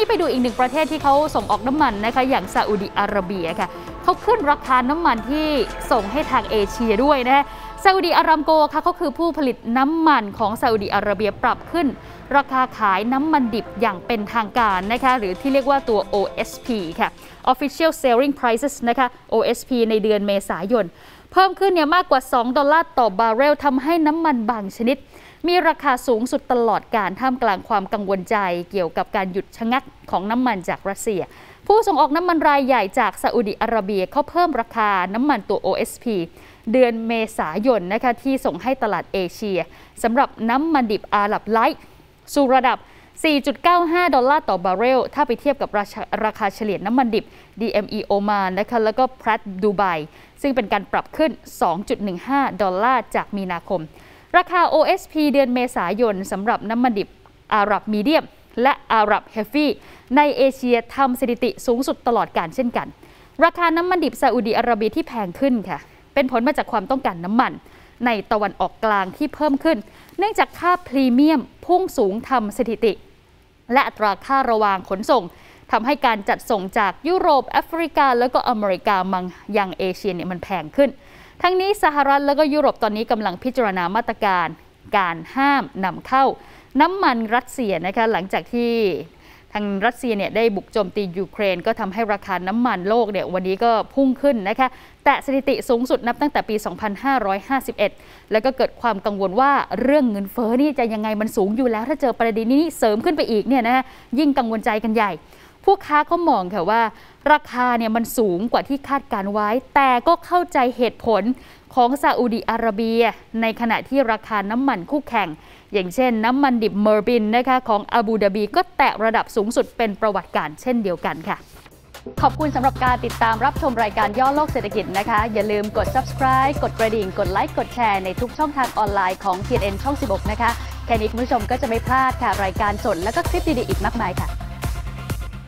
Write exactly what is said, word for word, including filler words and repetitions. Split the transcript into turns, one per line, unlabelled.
นี้ไปดูอีกหนึ่งประเทศที่เขาส่งออกน้ำมันนะคะอย่างซาอุดิอาระเบียค่ะเขาขึ้นราคาน้ำมันที่ส่งให้ทางเอเชียด้วยนะซาอุดิอารามโกค่ะเขาคือผู้ผลิตน้ำมันของซาอุดิอาระเบียปรับขึ้นราคาขายน้ำมันดิบอย่างเป็นทางการนะคะหรือที่เรียกว่าตัว โอ เอส พี ค่ะ Official Selling Prices นะคะ โอ เอส พี ในเดือนเมษายนเพิ่มขึ้นเนี่ยมากกว่าสองดอลลาร์ต่อบาร์เรลทำให้น้ำมันบางชนิดมีราคาสูงสุดตลอดการท่ามกลางความกังวลใจเกี่ยวกับการหยุดชะงักของน้ำมันจากรัสเซียผู้ส่งออกน้ำมันรายใหญ่จากซาอุดิอาระเบียเขาเพิ่มราคาน้ำมันตัว โอ เอส พี เดือนเมษายนนะคะที่ส่งให้ตลาดเอเชียสำหรับน้ำมันดิบอาหรับไลท์สู่ระดับ สี่จุดเก้าห้า ดอลลาร์ต่อบาร์เรลถ้าไปเทียบกับราคาราคาเฉลี่ยน้ำมันดิบ ดี เอ็ม อี โอมานนะคะแล้วก็แพรตดูไบซึ่งเป็นการปรับขึ้น สองจุดหนึ่งห้า ดอลลาร์จากมีนาคมราคา โอ เอส พี เดือนเมษายนสำหรับน้ำมันดิบอาหรับมีเดียมและอาหรับเฮฟวี่ในเอเชียทำสถิติสูงสุดตลอดกาลเช่นกันราคาน้ำมันดิบซาอุดิอาระเบียที่แพงขึ้นค่ะเป็นผลมาจากความต้องการน้ำมันในตะวันออกกลางที่เพิ่มขึ้นเนื่องจากค่าพรีเมียมพุ่งสูงทำสถิติและอัตราค่าระวางขนส่งทำให้การจัดส่งจากยุโรปแอฟริกาแล้วก็อเมริกามังยังเอเชียเนี่ยมันแพงขึ้นทั้งนี้สหรัฐแล้วก็ยุโรปตอนนี้กำลังพิจารณามาตรการการห้ามนำเข้าน้ำมันรัสเซียนะคะหลังจากที่ทางรัสเซียเนี่ยได้บุกโจมตียูเครนก็ทำให้ราคาน้ำมันโลกเนี่ยวันนี้ก็พุ่งขึ้นนะคะแต่สถิติสูงสุดนับตั้งแต่ปี สองพันห้าร้อยห้าสิบเอ็ด แล้วก็เกิดความกังวลว่าเรื่องเงินเฟ้อนี่จะยังไงมันสูงอยู่แล้วถ้าเจอประเด็นนี้เสริมขึ้นไปอีกเนี่ยนะยิ่งกังวลใจกันใหญ่ผู้ค้าก็มองค่ะว่าราคาเนี่ยมันสูงกว่าที่คาดการไว้แต่ก็เข้าใจเหตุผลของซาอุดิอาระเบียในขณะที่ราคาน้ำมันคู่แข่งอย่างเช่นน้ำมันดิบเมอร์บินนะคะของอาบูดาบีก็แตะระดับสูงสุดเป็นประวัติการเช่นเดียวกันค่ะขอบคุณสำหรับการติดตามรับชมรายการย่อโลกเศรษฐกิจนะคะอย่าลืมกด ซับสไครบ์ กดกระดิ่งกดไลค์กดแชร์ในทุกช่องทางออนไลน์ของ ที เอ็น เอ็น ช่องสิบหกนะคะแค่นี้คุณผู้ชมก็จะไม่พลาดค่ะรายการสดและก็คลิปดีๆอีกมากมายค่ะ